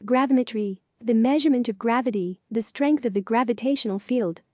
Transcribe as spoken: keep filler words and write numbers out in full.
Gravimetry, the measurement of gravity, the strength of the gravitational field.